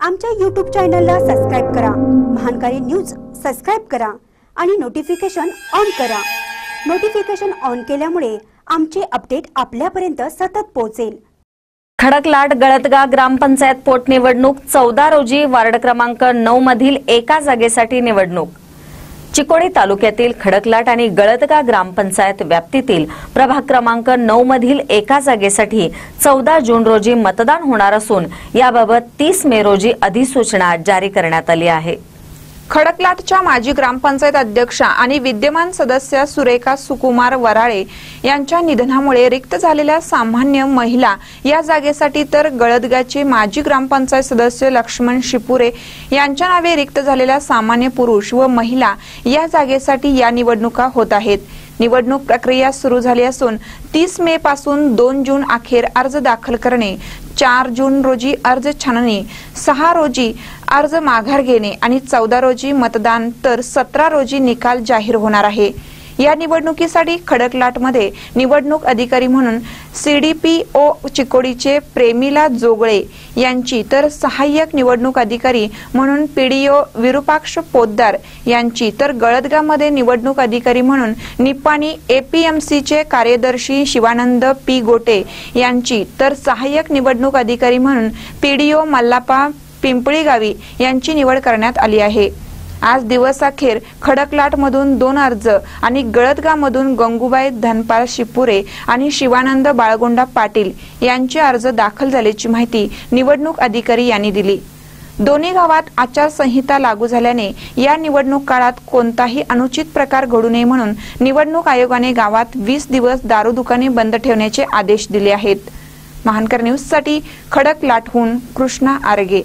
आमच्या YouTube चॅनलला subscribe करा, महानकारी न्यूज सबस्क्राइब करा आणि नोटिफिकेशन ऑन करा। नोटिफिकेशन ऑन केल्यामुळे आमचे अपडेट आपल्यापर्यंत सतत पोहोचेल। खडकलाट गळतगा ग्रामपंचायत पोटनिवडणूक 14 रोजी वार्ड क्रमांक 9 मधील एका जागेसाठी निवडणूक। चिकोडी तालुक्यातील खडकलाट आणि गळतगा ग्रामपंचायत व्याप्तीतील प्रभाग क्रमांक 9 मधील एका जागेसाठी 14 जून रोजी मतदान होणार असून याबाबत 30 मे रोजी अधिसूचना जारी करण्यात आली आहे। खडकलाटच्या माजी ग्रामपंचायत अध्यक्षा आणि विद्यमान सदस्य सुरेखा सुकुमार वराळे यांच्या निधनामुळे रिक्त झालेल्या सामान्य महिला या जागेसाठी तर गळतगाचे माजी ग्रामपंचायत सदस्य लक्ष्मण शिपुरे यांच्या नावे रिक्त झालेल्या सामान्य पुरुष व महिला या जागेसाठी या निवडणुका होत आहेत। निवडणूक प्रक्रिया सुरू झाली असून 30 मे पासून 2 जून अखेर अर्ज दाखल करणे, 4 जून रोजी अर्ज छाननी, 6 रोजी अर्ज माघार घेणे आणि 14 रोजी मतदान तर 17 रोजी निकाल जाहीर होणार आहे। या निवडणुकीसाठी खडकलाटमध्ये निवडणूक अधिकारी म्हणून सीडीपीओ चिकोडीचे प्रेमिला जोगळे यांची तर सहाय्यक निवडणूक अधिकारी म्हणून पीडीओ विरूपाक्ष पोद्दार यांची तर गळतगामध्ये निवडणूक अधिकारी म्हणून निपाणी एपीएमसीचे कार्यदर्शी शिवानंद पी गोटे यांची तर सहाय्यक निवडणूक अधिकारी म्हणून पीडीओ मल्लापा पिंपळीगावी यांची निवड करण्यात आली आहे। आज दिवस अखेर खडकलाटमधून 2 अर्ज आणि गळतगामधून गंगूबाई धनपाल शिपुरे आणि शिवानंद बाळगोंडा पाटील यांचे अर्ज दाखल झाल्याची माहिती निवडणूक अधिकारी यांनी दिली। दोन्ही गावात आचारसंहिता लागू झाल्याने या निवडणूक काळात कोणताही अनुचित प्रकार घडू नये म्हणून निवडणूक आयोगाने गावात 20 दिवस दारू दुकाने बंद ठेवण्याचे आदेश दिले आहेत। महानकर न्यूजसाठी खडकलाटहून कृष्णा आरगे।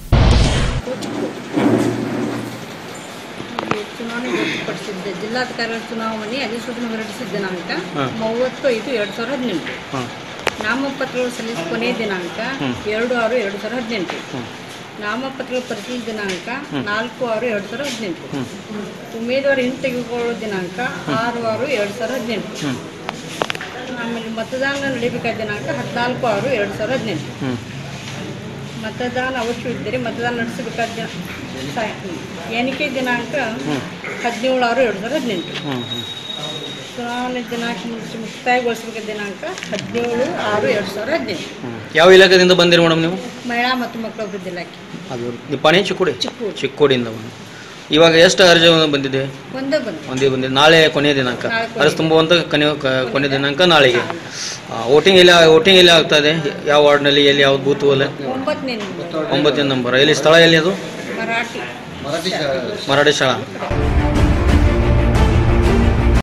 ಜಿಲ್ಲಾಧಿಕಾರಿ ಚುನಾವಣೆ ಅಧಿಸೂಚನೆ ಹೊರಡಿಸಿದ ದಿನಾಂಕ 30/5/2018 ನಾಮಪತ್ರಗಳು ಸಲ್ಲಿಸಿದ ಕೊನೆಯ ದಿನಾಂಕ 2/6/2018 ನಾಮಪತ್ರಗಳ ಪರಿಶೀಲನೆ ದಿನಾಂಕ 4/6/2018 ಉಮೇದುವಾರ ಹಿಂತೆಗೆದುಕೊಳ್ಳುವ ದಿನಾಂಕ 6/6/2018 ಆಮೇಲೆ ಮತದಾನ ನಡೆಯಬೇಕಾದ ದಿನಾಂಕ 14/6/2018 मतदान ಅವಶ್ಯವಿದ್ದರೆ मतदान ನಡೆಸಬೇಕಾದ ಎಣಿಕೆ ದಿನಾಂಕ 17/6/2018 ಚುನಾವಣೆ ದಿನಾಂಕ ಮುಕ್ತಾಯಗೊಳಿಸಬೇಕಾದ ದಿನಾಂಕ 17/6/2018 ಯಾವ ಇಲಾಖೆಯಿಂದ ಬಂದಿರಿ ಮೇಡಮ್ ನೀವು? ಮಹಿಳಾ ಮತ್ತು ಮಕ್ಕಳ ಅಭಿವೃದ್ಧಿ ಇಲಾಖೆ। ಅದು ನಿಪಾಣಿ ಚಿಕ್ಕೋಡಿಯಿಂದ ಇವಾಗ ಎಷ್ಟು ಅರ್ಜಿ ಬಂದಿದೆ? ಒಂದೇ ಬಂದಿದೆ। ನಾಳೆ ಕೊನೆಯ ದಿನಾಂಕ ಅರ್ಜಿ ತುಂಬುವಂತ ಕೊನೆಯ ದಿನಾಂಕ ನಾಳೆಗೆ। ವೋಟಿಂಗ್ ಎಲ್ಲಿ ಆಗ್ತಾ ಇದೆ? ಯಾವ ವಾರ್ಡ್ನಲ್ಲಿ, ಎಲ್ಲಿ, ಯಾವ ಬೂತ್? 9ನೇ ನಂಬರ್। ಎಲ್ಲಿ ಸ್ಥಳ? ಎಲ್ಲಿ ಅದು? ಮರಾಠಿ ಶಾಲಾ।